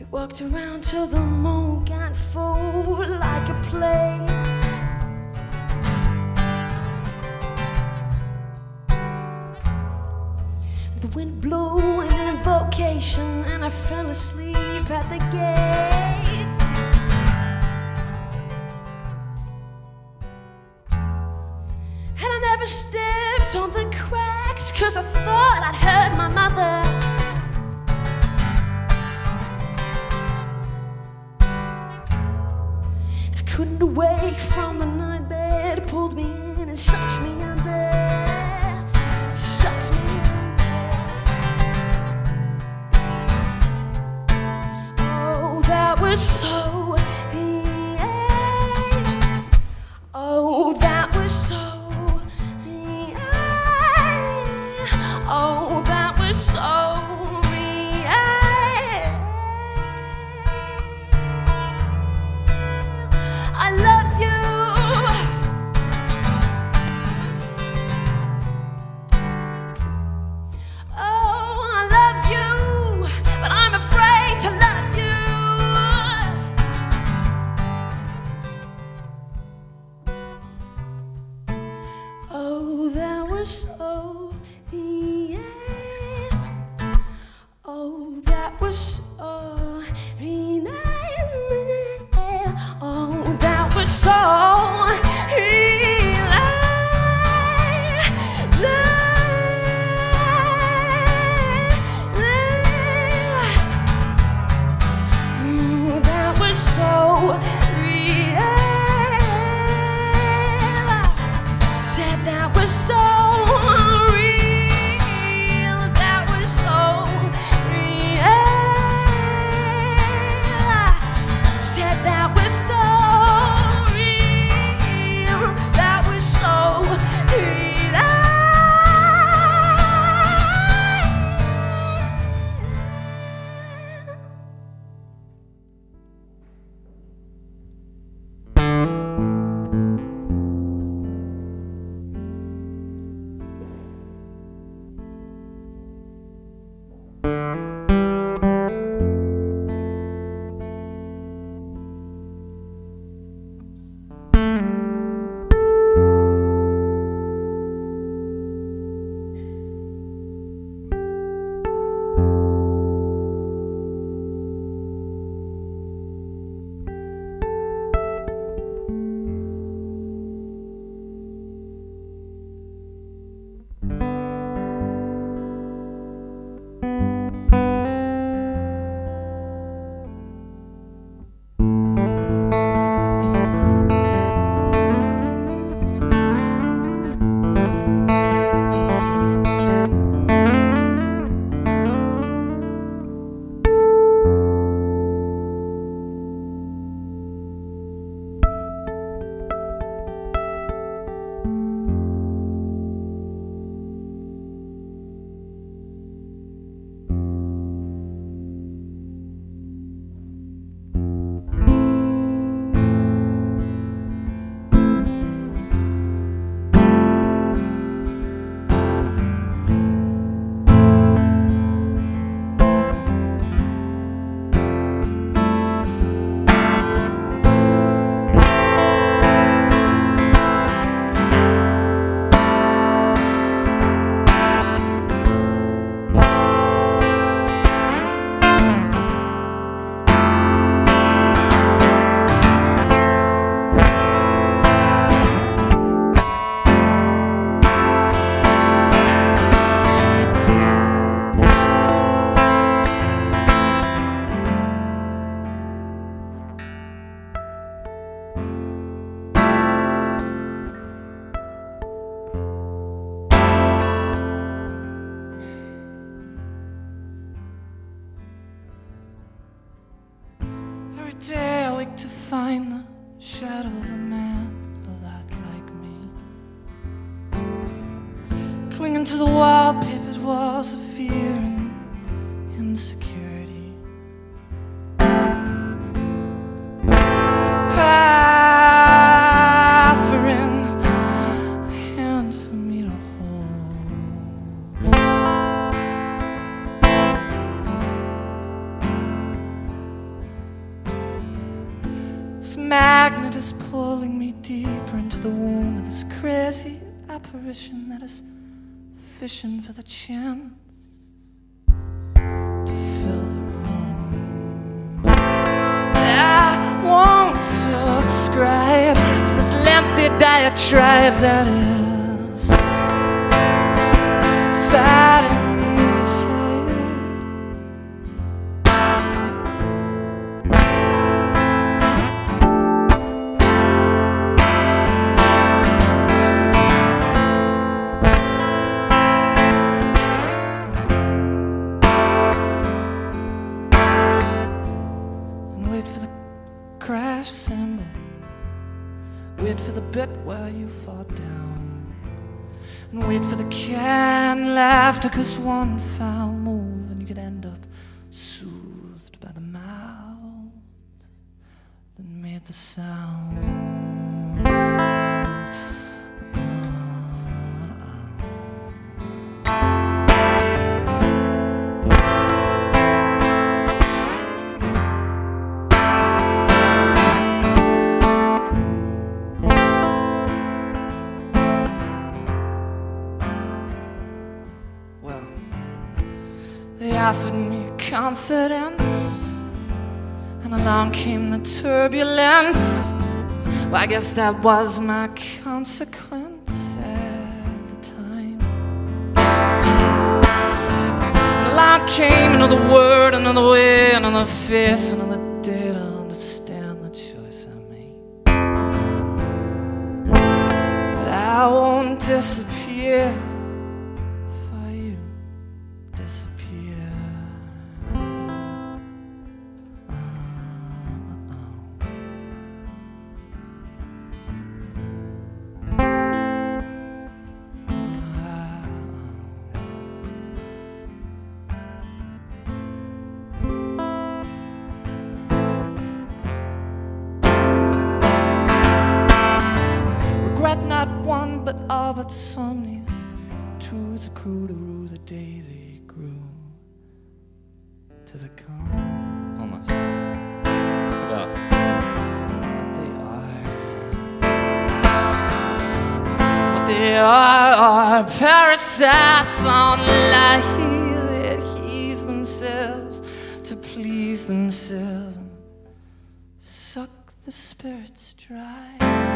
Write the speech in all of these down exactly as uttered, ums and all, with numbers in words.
Walked around till the moon got full like a plate. The wind blew an invocation and I fell asleep at the gate. And I never stepped on the cracks, 'cause I thought I'd heard my mother. I couldn't awake from the night bed, pulled me in and sucked me under. Sucked me was so real. Oh, that was so real. Oh, that was so real. I love you. Oh, I love you, but I'm afraid to love you. Oh, that was so real. Oh, that was so real. Oh, that was so real. Oh, that was so real. Said that was so real, that was so real. Said that was so real, that was so real. Every day I wake to find the shadow of a man a lot like me, clinging to the wallpapered walls of fear and insecurity. Offering a hand for me to hold. magnet is pulling me deeper into the womb of this crazy apparition that is fishing for the chance to fill the room. I won't subscribe to this lengthy diatribe that is fat and crash cymbal. Wait for the bit where you fall down, and wait for the canned laughter, cause one foul move and you could end up soothed by the mouth that made the sound. They offered me confidence, and along came the turbulence. Well, I guess that was my consequence at the time. And along came another word, another way, another face, another day to understand the choice I made. But I won't disappear. Not one, but all but some. These truths accrue to rue the day they grew to become almost. I forgot what they are. What they are are parasites on life that ease themselves to please themselves and suck the spirits dry.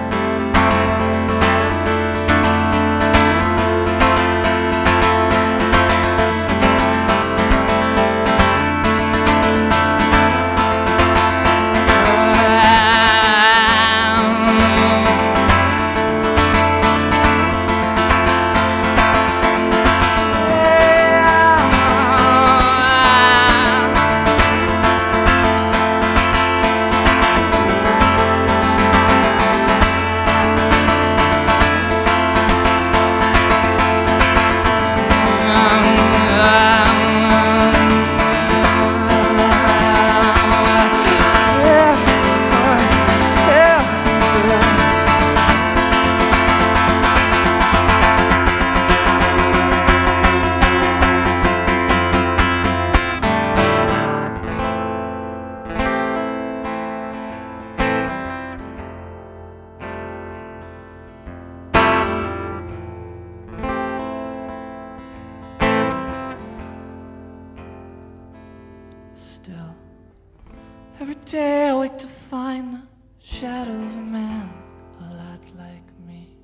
Still, every day I wake to find the shadow of a man a lot like me.